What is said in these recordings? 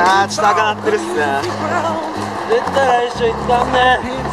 あー、ちょっと赤なってるっすね。出たら一緒行ったんね。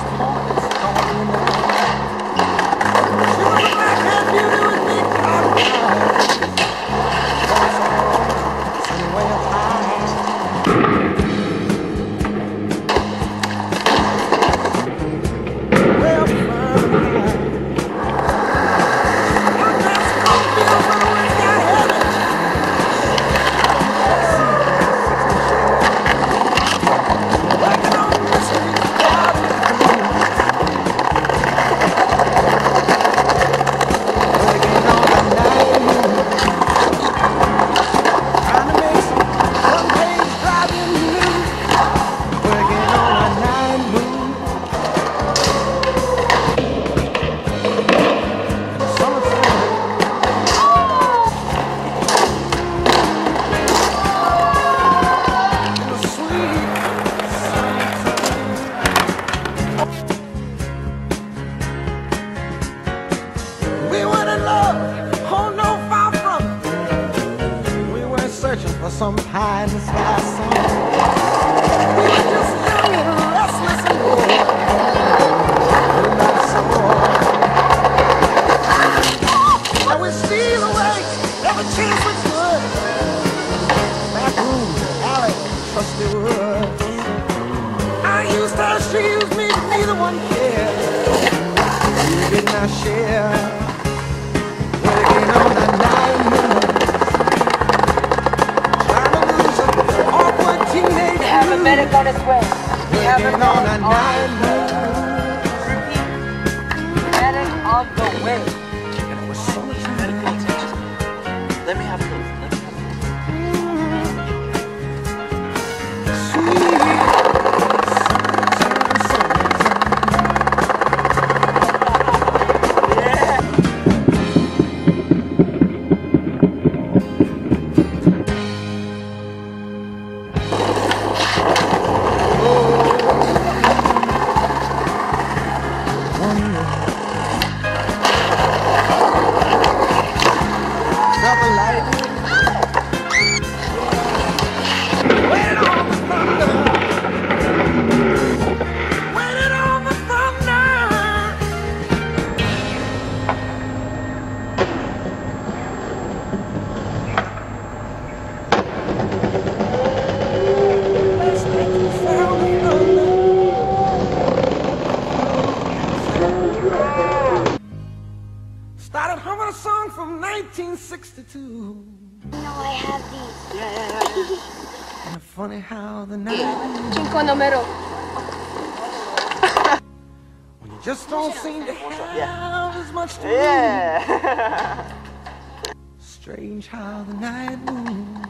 For some pie in the sky song. We were just young and restless and bored. We're not sore. And we steal away every chance we could. Back room, alley, trusty woods. I used her, she used me, but neither one cared. We did not share. Working on the night moon. Medic on its way. We have a man on repeat. Medic on the way. And it was so much medical attention. Let me have those. Started humming a song from 1962. You know I have these. Yeah. And funny how the night Cinco numero. when you just don't seem to have as much to Yeah. Strange how the night moves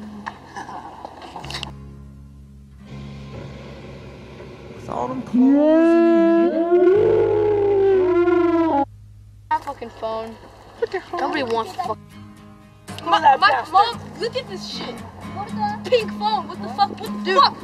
with autumn closing in. Fucking phone. What the hell? Nobody wants to fuck. My Mom, look at this shit. What the? Pink phone. What the fuck? What the fuck?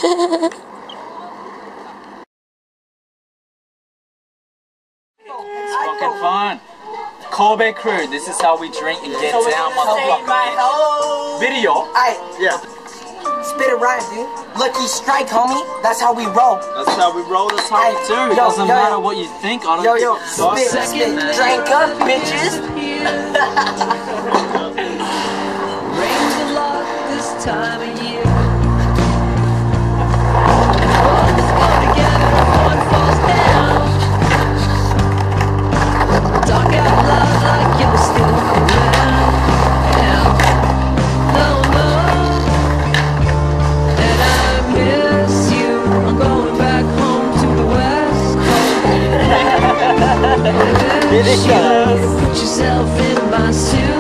It's fucking fun. Kobe crew, this is how we drink and get down, motherfucker. Video? Alright, Yeah. spit it right, dude. Lucky strike, homie. That's how we roll. That's how we roll, that's how we do. It doesn't matter what you think, I don't Yo, think spit, drink up, bitches. Rains a lot this time of year. All go together, one falls down. Talk out loud like you're still around. No, and I miss you. I'm going back home to the West Coast. Put yourself in my suit.